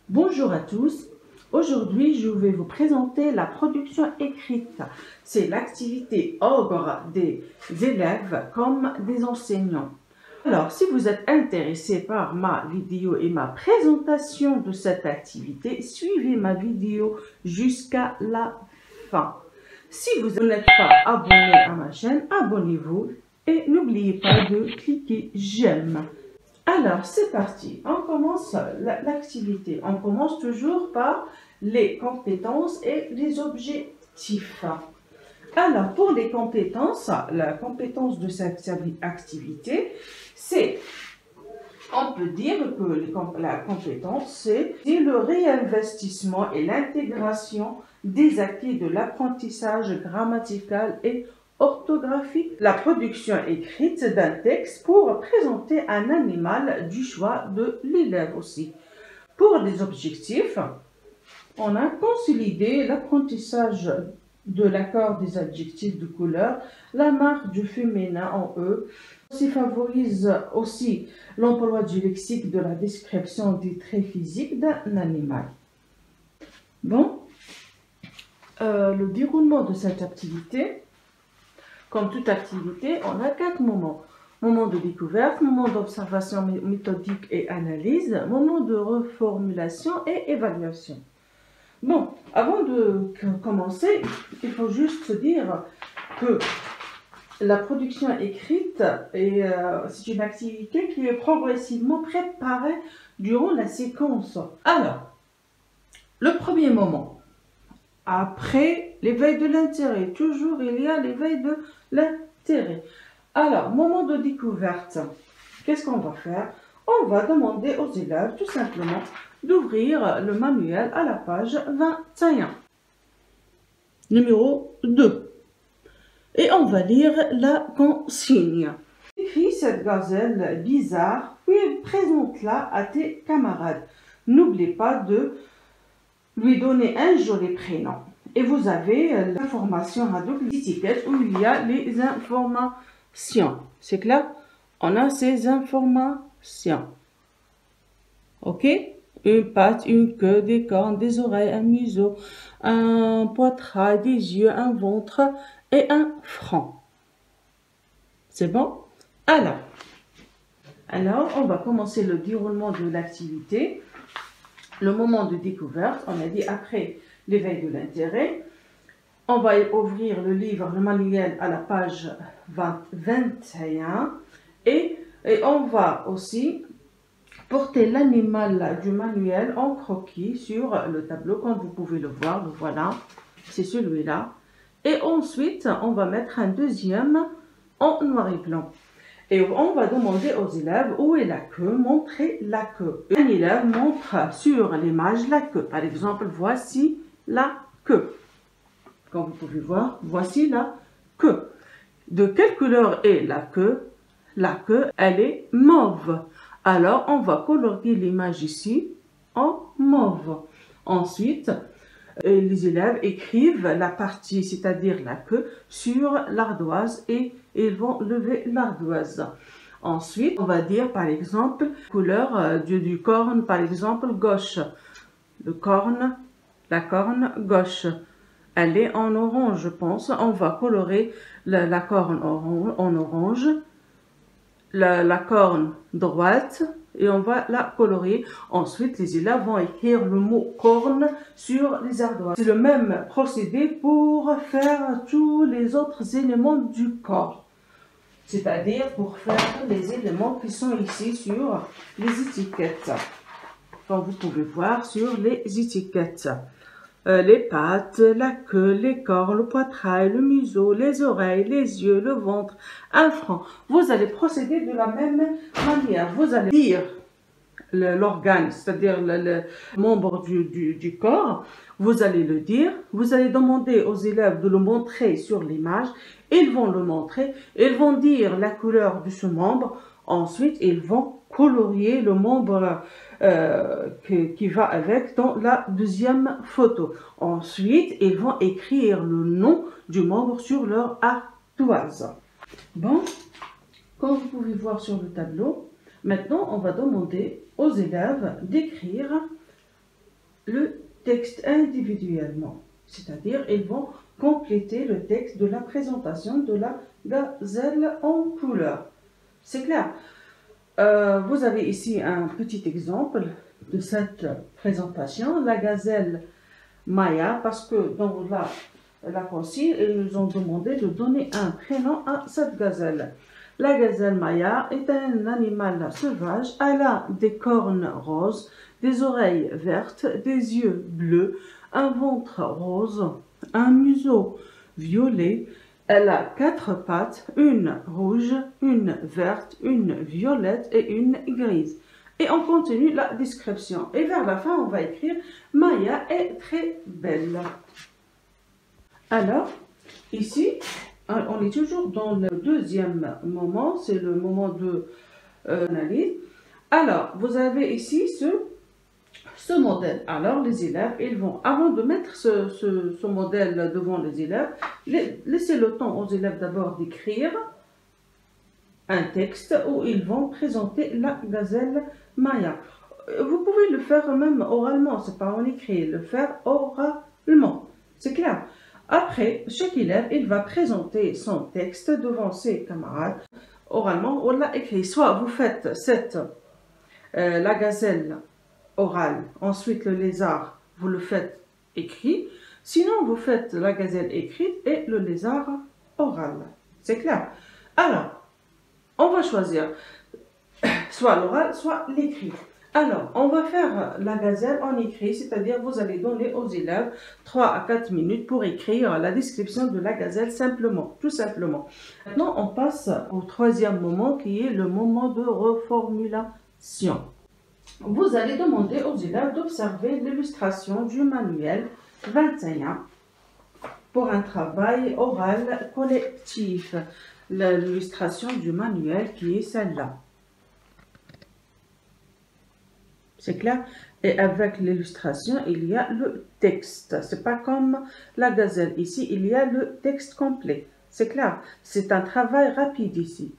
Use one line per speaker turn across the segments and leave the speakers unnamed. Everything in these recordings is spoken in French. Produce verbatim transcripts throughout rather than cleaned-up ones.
Bonjour à tous, aujourd'hui je vais vous présenter la production écrite. C'est l'activité ogre des élèves comme des enseignants. Alors si vous êtes intéressé par ma vidéo et ma présentation de cette activité, suivez ma vidéo jusqu'à la fin. Si vous n'êtes pas abonné à ma chaîne, abonnez-vous et n'oubliez pas de cliquer j'aime. Alors, c'est parti. On commence l'activité. On commence toujours par les compétences et les objectifs. Alors, pour les compétences, la compétence de cette activité, c'est, on peut dire que les, la compétence, c'est le réinvestissement et l'intégration des acquis de l'apprentissage grammatical et orthographique, la production écrite d'un texte pour présenter un animal du choix de l'élève aussi. Pour les objectifs, on a consolidé l'apprentissage de l'accord des adjectifs de couleur, la marque du féminin en E, aussi favorise aussi l'emploi du lexique de la description des traits physiques d'un animal. Bon, euh, le déroulement de cette activité. Comme toute activité, on a quatre moments. Moment de découverte, moment d'observation méthodique et analyse, moment de reformulation et évaluation. Bon, avant de commencer, il faut juste se dire que la production écrite, euh, c'est une activité qui est progressivement préparée durant la séquence. Alors, le premier moment. Après l'éveil de l'intérêt, toujours il y a l'éveil de l'intérêt. Alors, moment de découverte, qu'est-ce qu'on va faire? On va demander aux élèves tout simplement d'ouvrir le manuel à la page vingt et un, numéro deux. Et on va lire la consigne. Écris cette gazelle bizarre, puis présente-la à tes camarades. N'oublie pas de lui donner un joli prénom. Et vous avez l'information à double étiquette où il y a les informations. C'est clair? On a ces informations. Ok? Une patte, une queue, des cornes, des oreilles, un museau, un poitrail, des yeux, un ventre et un front. C'est bon? Alors, alors, on va commencer le déroulement de l'activité. Le moment de découverte, on a dit après l'éveil de l'intérêt. On va ouvrir le livre, le manuel à la page vingt, vingt et un et, et on va aussi porter l'animal du manuel en croquis sur le tableau, comme vous pouvez le voir, le voilà, c'est celui-là. Et ensuite, on va mettre un deuxième en noir et blanc. Et on va demander aux élèves où est la queue, montrer la queue. Un élève montre sur l'image la queue. Par exemple, voici la queue. Comme vous pouvez voir, voici la queue. De quelle couleur est la queue? La queue, elle est mauve. Alors, on va colorier l'image ici en mauve. Ensuite, les élèves écrivent la partie, c'est-à-dire la queue, sur l'ardoise et ils vont lever l'ardoise. Ensuite, on va dire par exemple, couleur euh, du, du corne, par exemple, gauche. Le corne, la corne gauche. Elle est en orange, je pense. On va colorer la, la corne orange, en orange. La, la corne droite. Et on va la colorer. Ensuite, les élèves vont écrire le mot corne sur les ardoises. C'est le même procédé pour faire tous les autres éléments du corps. C'est-à-dire pour faire les éléments qui sont ici sur les étiquettes. Comme vous pouvez voir sur les étiquettes. Euh, les pattes, la queue, les cornes, le poitrail, le museau, les oreilles, les yeux, le ventre, un front. Vous allez procéder de la même manière. Vous allez dire l'organe, c'est-à-dire le, le membre du, du, du corps. Vous allez le dire. Vous allez demander aux élèves de le montrer sur l'image. Ils vont le montrer. Ils vont dire la couleur de ce membre. Ensuite, ils vont colorier le membre euh, qui, qui va avec dans la deuxième photo. Ensuite, ils vont écrire le nom du membre sur leur ardoise. Bon, comme vous pouvez voir sur le tableau, maintenant, on va demander aux élèves d'écrire le texte individuellement. C'est-à-dire, ils vont compléter le texte de la présentation de la gazelle en couleur. C'est clair. Euh, vous avez ici un petit exemple de cette présentation. La gazelle Maya, parce que dans la, la consigne, ils nous ont demandé de donner un prénom à cette gazelle. La gazelle Maya est un animal sauvage. Elle a des cornes roses, des oreilles vertes, des yeux bleus, un ventre rose, un museau violet. Elle a quatre pattes, une rouge, une verte, une violette et une grise. Et on continue la description. Et vers la fin, on va écrire « Maya est très belle ». Alors, ici, on est toujours dans le deuxième moment, c'est le moment de euh, analyse. Alors, vous avez ici ce, ce modèle. Alors, les élèves, ils vont, avant de mettre ce, ce, ce modèle devant les élèves, les, laissez le temps aux élèves d'abord d'écrire un texte où ils vont présenter la gazelle Maya. Vous pouvez le faire même oralement, c'est pas en écrit, le faire oralement, c'est clair. Après, chaque élève, il va présenter son texte devant ses camarades, oralement ou là écrit. Soit vous faites cette, euh, la gazelle orale, ensuite le lézard, vous le faites écrit. Sinon, vous faites la gazelle écrite et le lézard oral. C'est clair. Alors, on va choisir soit l'oral, soit l'écrit. Alors, on va faire la gazelle en écrit, c'est-à-dire vous allez donner aux élèves trois à quatre minutes pour écrire la description de la gazelle simplement, tout simplement. Maintenant, on passe au troisième moment qui est le moment de reformulation. Vous allez demander aux élèves d'observer l'illustration du manuel vingt et un pour un travail oral collectif. L'illustration du manuel qui est celle-là. C'est clair? Et avec l'illustration, il y a le texte. C'est pas comme la gazelle. Ici, il y a le texte complet. C'est clair? C'est un travail rapide ici.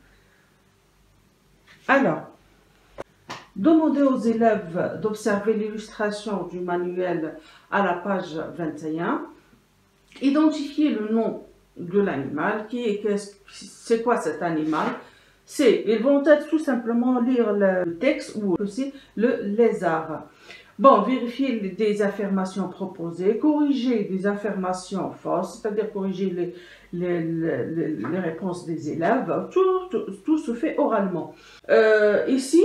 Alors, demandez aux élèves d'observer l'illustration du manuel à la page vingt et un. Identifiez le nom de l'animal. Qui est, c'est quoi cet animal? C'est, ils vont être tout simplement lire le texte ou aussi le lézard. Bon, vérifier des affirmations proposées, corriger des affirmations fausses, c'est-à-dire corriger les, les, les, les réponses des élèves. Tout, tout, tout se fait oralement. Euh, ici,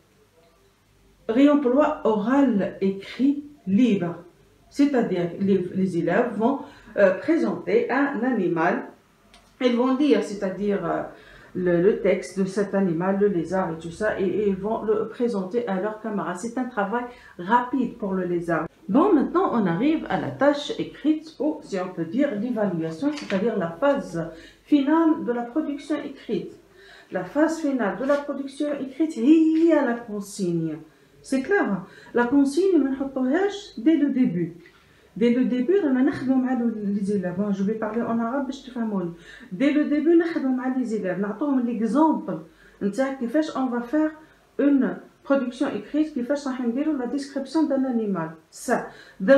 réemploi oral, écrit, libre. C'est-à-dire les, les élèves vont euh, présenter un animal. Ils vont lire, c'est-à-dire euh, le, le texte de cet animal, le lézard et tout ça, et, et ils vont le présenter à leurs camarades. C'est un travail rapide pour le lézard. Bon, maintenant on arrive à la tâche écrite, ou si on peut dire l'évaluation, c'est-à-dire la phase finale de la production écrite. La phase finale de la production écrite, il y a la consigne. C'est clair, la consigne, on ne la dès le début. Dès le début, les élèves, je vais parler en arabe, je te fais dès le début, les élèves, nous avons l'exemple. On va faire une production écrite qui fait la description d'un animal. Ça,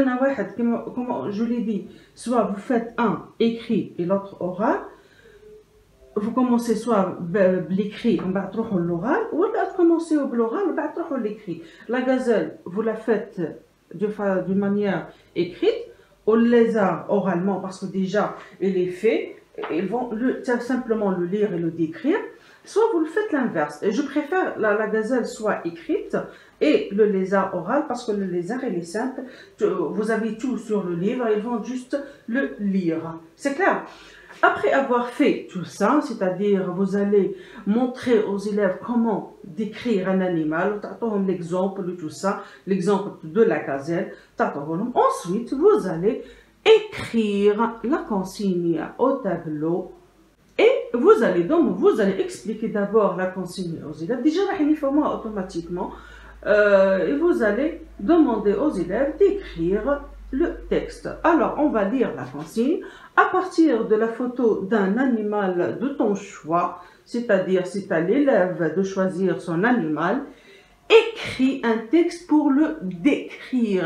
comme je l'ai dit, soit vous faites un écrit et l'autre oral. Vous commencez soit l'écrit, on va trouver l'oral, ou vous commencez au l'oral, on va trouver l'écrit. La gazelle, vous la faites d'une manière écrite, au lézard oralement, parce que déjà il est fait, ils vont le, simplement le lire et le décrire, soit vous le faites l'inverse. Et je préfère la, la gazelle soit écrite et le lézard oral, parce que le lézard il est simple, vous avez tout sur le livre, ils vont juste le lire. C'est clair? Après avoir fait tout ça, c'est-à-dire vous allez montrer aux élèves comment décrire un animal, l'exemple de tout ça, l'exemple de la gazelle, ensuite vous allez écrire la consigne au tableau et vous allez donc vous allez expliquer d'abord la consigne aux élèves, déjà uniformément automatiquement, euh, et vous allez demander aux élèves d'écrire le texte. Alors, on va lire la consigne à partir de la photo d'un animal de ton choix, c'est-à-dire c'est à l'élève de choisir son animal, écris un texte pour le décrire.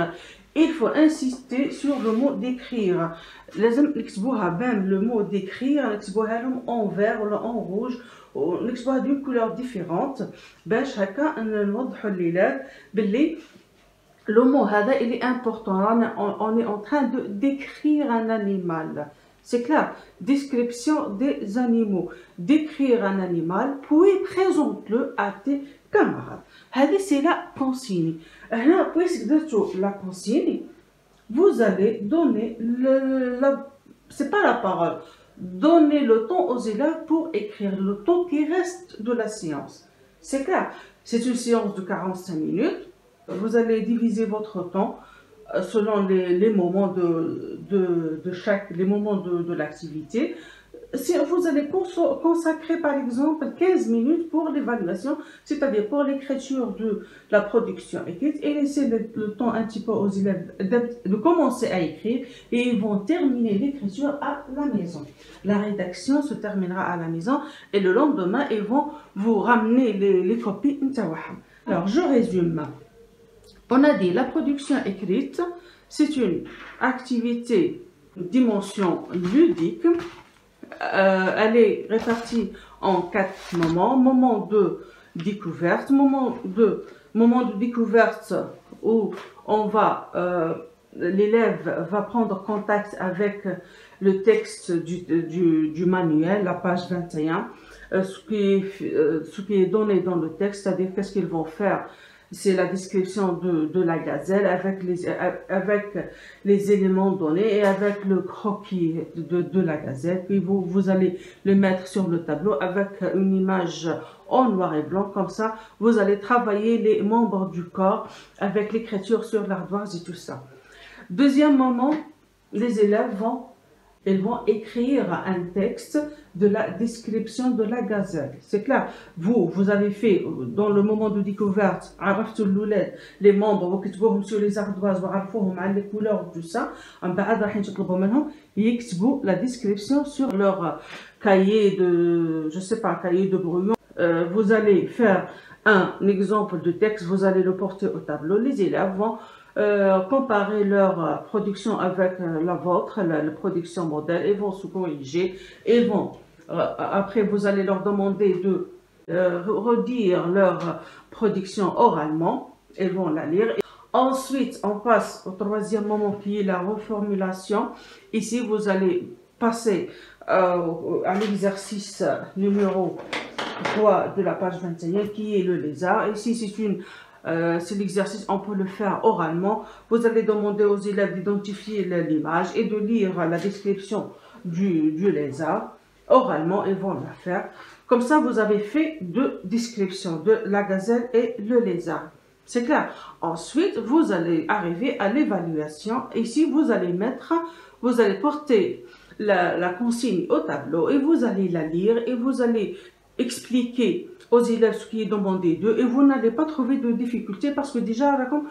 il faut insister sur le mot d'écrire. لازم نكتبوها بان le mot d'écrire نكتبوها لهم en vert ولا en rouge ونكتبوها d'une couleur différente باش هكا نوضحوا للولاد باللي le mot هذا il est important. On est en train de décrire un animal. C'est clair. Description des animaux. Décrire un animal, puis présente-le à tes camarades. C'est la consigne. Là, puisque la consigne, vous allez donner le, la, c'est pas la parole, donner le temps aux élèves pour écrire le temps qui reste de la séance. C'est clair. C'est une séance de quarante-cinq minutes. Vous allez diviser votre temps selon les, les moments de, de, de chaque, les moments de, de l'activité. Si vous allez consacrer par exemple quinze minutes pour l'évaluation, c'est-à-dire pour l'écriture de la production écrite, et laisser le, le temps un petit peu aux élèves de, de commencer à écrire et ils vont terminer l'écriture à la maison. La rédaction se terminera à la maison et le lendemain ils vont vous ramener les, les copies. Alors je résume. On a dit la production écrite, c'est une activité de dimension ludique. Euh, elle est répartie en quatre moments. Moment de découverte, moment de, moment de découverte où on va, euh, l'élève va prendre contact avec le texte du, du, du manuel, la page vingt et un, euh, ce, qui est, euh, ce qui est donné dans le texte, c'est-à-dire qu'est-ce qu'ils vont faire. C'est la description de, de la gazelle avec les, avec les éléments donnés et avec le croquis de, de la gazelle. Puis vous, vous allez le mettre sur le tableau avec une image en noir et blanc. Comme ça, vous allez travailler les membres du corps avec l'écriture sur l'ardoise et tout ça. Deuxième moment, les élèves vont, ils vont écrire un texte de la description de la gazelle. C'est clair. Vous, vous avez fait, dans le moment de découverte, les membres, vous كتبوهم sur les ardoises, وعرفوهم على les couleurs, tout ça. En بعد راح تطلبوا منهم يكتبوا la description sur leur cahier de, je sais pas, cahier de brouillon. Euh, vous allez faire un exemple de texte, vous allez le porter au tableau. Les élèves vont Euh, comparer leur euh, production avec euh, la vôtre, la, la production modèle, et vont se corriger, et vont, euh, après vous allez leur demander de euh, redire leur production oralement, ils vont la lire. Et ensuite, on passe au troisième moment qui est la reformulation. Ici, vous allez passer euh, à l'exercice numéro trois de la page vingt et un qui est le lézard. Ici, c'est une Euh, c'est l'exercice, on peut le faire oralement. Vous allez demander aux élèves d'identifier l'image et de lire la description du, du lézard. Oralement, ils vont la faire. Comme ça, vous avez fait deux descriptions de la gazelle et le lézard. C'est clair. Ensuite, vous allez arriver à l'évaluation. Ici, vous allez mettre, vous allez porter la, la consigne au tableau et vous allez la lire et vous allez expliquer aux élèves ce qui est demandé d'eux et vous n'allez pas trouver de difficultés parce que déjà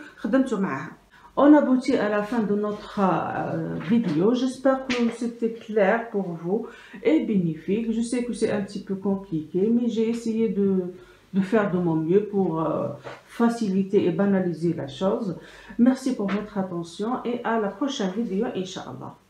on aboutit à la fin de notre euh, vidéo. J'espère que c'était clair pour vous et bénéfique. Je sais que c'est un petit peu compliqué, mais j'ai essayé de, de faire de mon mieux pour euh, faciliter et banaliser la chose. Merci pour votre attention et à la prochaine vidéo, Inch'Allah.